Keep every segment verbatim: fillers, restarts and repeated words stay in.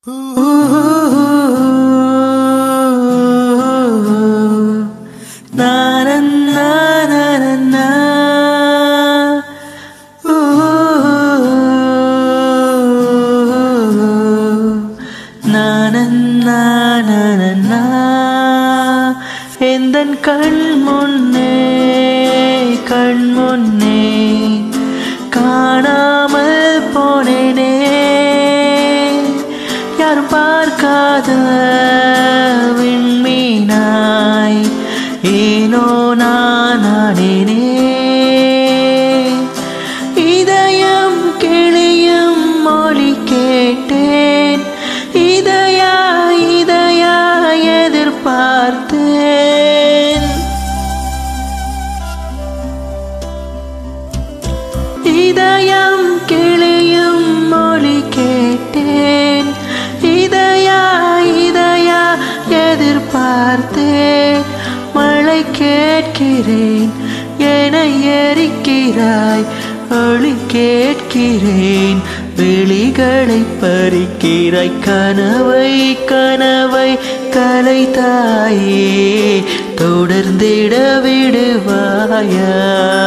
எந்தன் கண் முன்னே கண் முன்னே காணாமல் போனேனே, யாரும் பார்க்காத விண்மீனாய் ஏனோ நான் ஆனேனே. இதயம் கிளியும் மொழி கேட்டேன், இதயா இதயா எதிர்பார்த்தேன். இதயம் கிளியும் மொழி கேட்டேன், இதயா இதயா எதிர்பார்த்தேன். மழை கேட்கிறேன் என எரிக்கிறாய், ஒளி கேட்கிறேன் விழிகளை பறிக்கிறாய். கனவை கனவை கலைத்தாயே, தொடர்ந்திட விடுவாயா?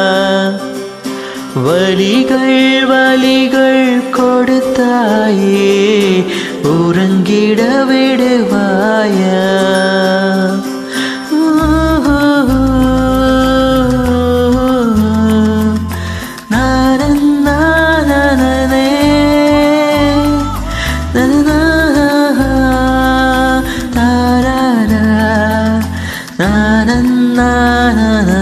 வலிகள் வலிகள் கொடுத்தாயே, உறங்கிட விடுவாயா? Na na na na